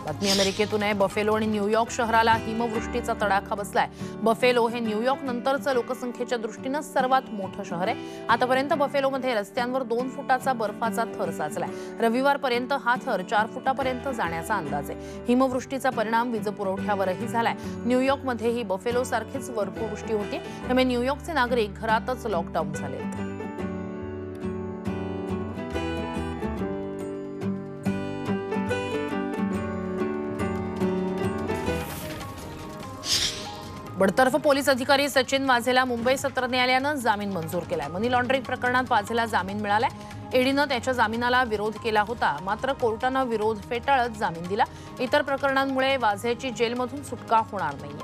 बातमी अमेरिकेतून आहे। बफेलो आणि न्यूयॉर्क शहराला हिमवृष्टीचा तडाखा बसलाय। बफेलो हे न्यूयॉर्क नंतरचं लोकसंख्येच्या दृष्टीने सर्वात मोठं शहर आहे। आतापर्यंत बफेलोमध्ये रस्त्यांवर 2 फुटाचा बर्फाचा थर साचलाय। रविवारपर्यंत हा थर 4 फुटापर्यंत जाण्याचा अंदाज आहे। हिमवृष्टीचा परिणाम वीज पुरवठ्यावरही झालाय। न्यूयॉर्कमध्येही बफेलो सारखीच बर्फवृष्टी होती, त्यामुळे न्यूयॉर्कचे नागरिक घरातच लॉकडाऊन झालेत। बडतर्फ पोलीस अधिकारी सचिन वाझेला मुंबई सत्र न्यायालयानं जामीन मंजूर केलाय। मनी लॉन्ड्रिंग प्रकरणात वाझेला जामीन मिळालाय। ईडीनं त्याच्या जामिनाला विरोध केला होता, मात्र कोर्टानं विरोध फेटाळत जामीन दिला। इतर प्रकरणांमुळे वाझेची जेलमधून सुटका होणार नाहीये।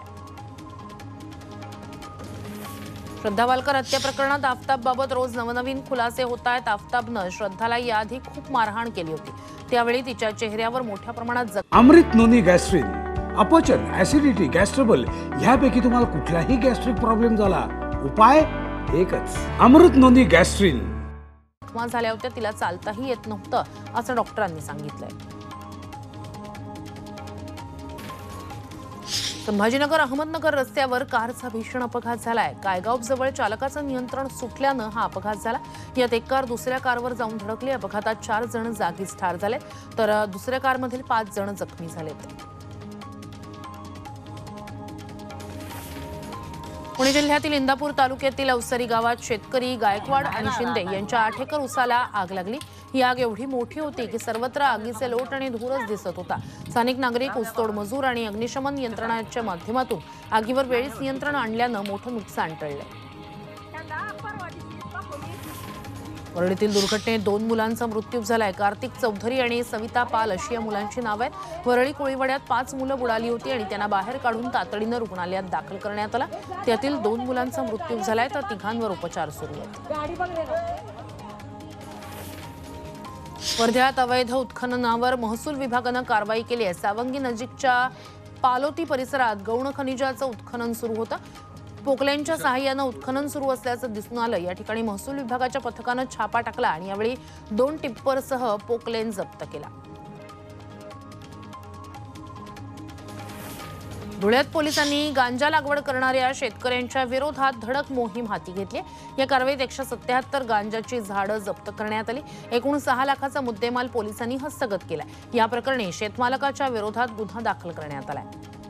श्रद्धा वालकर हत्या प्रकरणात आफताबबाबत रोज नवनवीन खुलासे होत आहेत। आफताबनं श्रद्धाला याआधी खूप मारहाण केली होती, त्यावेळी तिच्या चेहऱ्यावर मोठ्या प्रमाणात अमृत नोनी गॅस्ट्रिन, अपचन, ऍसिडिटी, गॅस्ट्रबल ह्यापैकी तुम्हाला कुठलाही गॅस्ट्रिक प्रॉब्लेम झाला, उपाय एकच, अमृत नोनी गॅस्ट्रिन। जखमा झाल्या होत्या, तिला चालताही येत नव्हतं असं डॉक्टरांनी सांगितलंय। संभाजीनगर अहमदनगर रस्त्यावर कारचा भीषण अपघात झालाय। कायगाव जवळ चालकाचं नियंत्रण सुटल्यानं हा अपघात झाला। यात एक कार दुसऱ्या कारवर जाऊन धडकली। अपघातात 4 जण जागीच ठार झाले, तर दुसऱ्या कारमधील 5 जण जखमी झालेत। पुणे जिल्ह्यातील इंदापूर तालुक्यातील अवसरी गावात शेतकरी गायकवाड आणि शिंदे यांच्या 8 एकर उसाला आग लागली। ही आग एवढी मोठी होती की सर्वत्र आगीचे लोट आणि धूरच दिसत होता। स्थानिक नागरिक, ऊसतोड मजूर आणि अग्निशमन यंत्रणांच्या माध्यमातून आगीवर वेळीच नियंत्रण आणल्यानं मोठं नुकसान टळलंय। वरळीतील दुर्घटनेत 2 मुलांचा मृत्यू झालाय। कार्तिक चौधरी आणि सविता पाल अशी या मुलांची नावं आहेत। वरळी कोळीवाड्यात 5 मुलं बुडाली होती आणि त्यांना बाहेर काढून तातडीनं रुग्णालयात दाखल करण्यात आलं। त्यातील 2 मुलांचा मृत्यू झालाय, तर 3घांवर उपचार सुरू आहेत। वर्ध्यात अवैध उत्खननावर महसूल विभागानं कारवाई केली आहे। सावंगी नजीकच्या पालोती परिसरात गौण खनिजाचं उत्खनन सुरू होतं। पोकलेंच्या सहाय्यानं उत्खनन सुरू असल्याचं दिसून आलं। या ठिकाणी महसूल विभागाच्या पथकानं छापा टाकला आणि यावेळी 2 टिप्परसह पोकलेन जप्त केला। धुळ्यात पोलिसांनी गांजा लागवड करणाऱ्या शेतकऱ्यांच्या विरोधात धडक मोहीम हाती घेतली। या कारवाईत 177 गांजाची झाडं जप्त करण्यात आली। एकूण 6 लाखाचा मुद्देमाल पोलिसांनी हस्तगत केला। या प्रकरणी शेतमालकाच्या विरोधात गुन्हा दाखल करण्यात आलाय।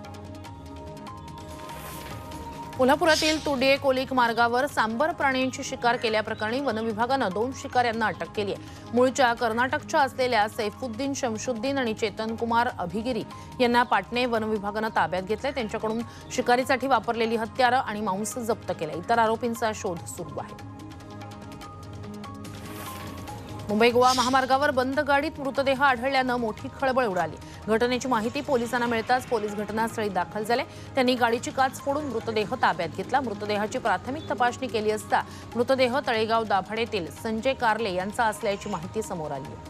कोल्हापुरातील तुडे कोलिक मार्गावर सांबर प्राण्यांची शिकार केल्याप्रकरणी वनविभागानं 2 शिकाऱ्यांना अटक केली आहे। मूळच्या कर्नाटकच्या असलेल्या सैफुद्दीन शमशुद्दीन आणि चेतन कुमार अभिगिरी यांना पाटणे वनविभागानं ताब्यात घेतलंय। त्यांच्याकडून शिकारीसाठी वापरलेली हत्यारं आणि मांस जप्त केलं। इतर आरोपींचा शोध सुरू आहे। मुंबई गोवा महामार्गावर बंद गाडीत मृतदेह आढळल्यानं मोठी खळबळ उडाली। घटनेची माहिती पोलिसांना मिळताच पोलीस घटनास्थळी दाखल झाले। त्यांनी गाडीची काच फोडून मृतदेह ताब्यात घेतला। मृतदेहाची प्राथमिक तपासणी केली असता मृतदेह तळेगाव दाभाडेतील संजय कारले यांचा असल्याची माहिती समोर आली आहे।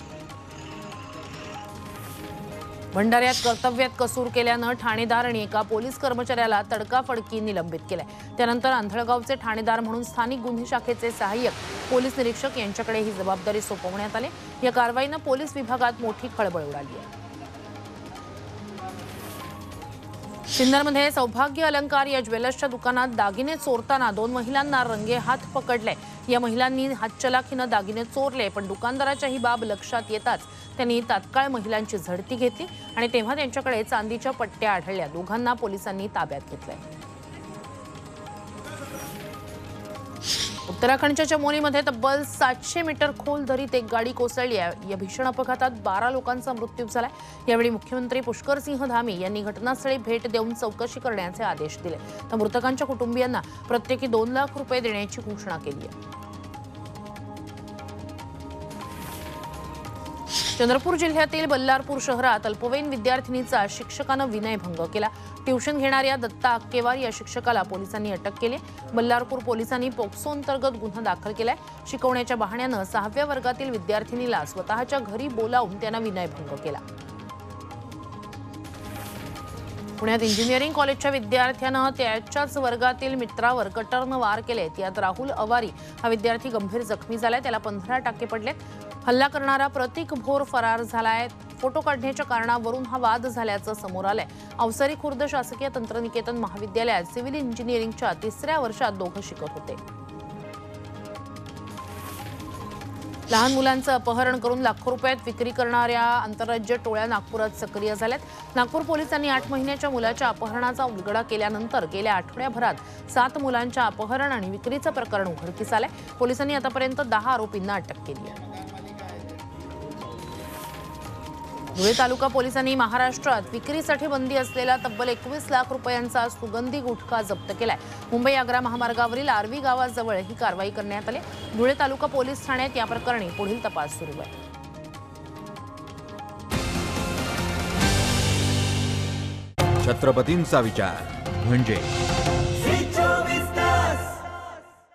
भंडाऱ्यात कर्तव्यात कसूर केल्यानं ठाणेदार आणि एका पोलीस कर्मचाऱ्याला तडकाफडकी निलंबित केलंय। त्यानंतर आंधळगावचे ठाणेदार म्हणून स्थानिक गुन्हे शाखेचे सहाय्यक पोलीस निरीक्षक यांच्याकडे ही जबाबदारी सोपवण्यात आली। या कारवाईनं पोलीस विभागात मोठी खळबळ उडाली आहे। सिन्नरमध्ये सौभाग्य अलंकार या ज्वेलर्सच्या दुकानात दागिने चोरताना 2 महिलांना रंगेहात पकडले। या महिलांनी हातचलाखीनं दागिने चोरले, पण दुकानदाराच्या ही बाब लक्षात येताच त्यांनी तात्काळ महिलांची झडती घेतली आणि तेव्हा त्यांच्याकडे चांदीच्या पट्ट्या आढळल्या। दोघांना पोलिसांनी ताब्यात घेतलंय। उत्तराखंडच्या चमोलीमध्ये तब्बल 700 मीटर खोल दरीत एक गाडी कोसळली आहे। या भीषण अपघातात 12 लोकांचा मृत्यू झालाय। यावेळी मुख्यमंत्री पुष्कर सिंह धामी यांनी घटनास्थळी भेट देऊन चौकशी करण्याचे आदेश दिले, तर मृतकांच्या कुटुंबियांना प्रत्येकी 2 लाख रुपये देण्याची घोषणा केली आहे। चंद्रपूर जिल्ह्यातील बल्लारपूर शहरात अल्पवयीन विद्यार्थिनीचा शिक्षकानं विनयभंग केला। ट्यूशन घेणाऱ्या दत्ता अक्केवार या शिक्षकाला पोलिसांनी अटक केली। बल्लारपूर पोलिसांनी पोक्सो अंतर्गत गुन्हा दाखल केलाय। शिकवण्याच्या बहाण्यानं 6व्या वर्गातील विद्यार्थिनीला स्वतःच्या घरी बोलावून त्यांना विनयभंग केला। पुण्यात इंजिनिअरिंग कॉलेजच्या विद्यार्थ्यानं त्याच्याच वर्गातील मित्रावर कटरनं वार केलेत। यात राहुल अवारी हा विद्यार्थी गंभीर जखमी झालाय, त्याला 15 टाके पडलेत। हल्ला करणारा प्रतीक भोर फरार झालाय। फोटो काढण्याच्या कारणावरून हा वाद झाल्याचं समोर आलंय. अवसरी खुर्द शासकीय तंत्रनिकेतन महाविद्यालयात सिव्हिल इंजिनिअरिंगच्या 3ऱ्या वर्षात दोघं शिकत होते. लहान मुलांचं अपहरण करून लाखो रुपयात विक्री करणाऱ्या आंतरराज्य टोळ्या नागपुरात सक्रिय झाल्यात. नागपूर पोलिसांनी 8 महिन्याच्या मुलाच्या अपहरणाचा उलगडा केल्यानंतर गेल्या आठवड्याभरात 7 मुलांच्या अपहरण आणि विक्रीचं प्रकरण उघडकीस आलंय. पोलिसांनी आतापर्यंत 10 आरोपींना अटक केली आहे. धुळे तालुका पोलिसांनी महाराष्ट्रात विक्रीसाठी बंदी असलेला तब्बल 21 लाख रुपयांचा सुगंधी गुटखा जप्त केलाय. मुंबई आग्रा महामार्गावरील आर्वी गावाजवळ ही कारवाई करण्यात आली. धुळे तालुका पोलीस ठाण्यात या प्रकरणी पुढील तपास सुरू आहे. छत्रपतींचा विचार म्हणजे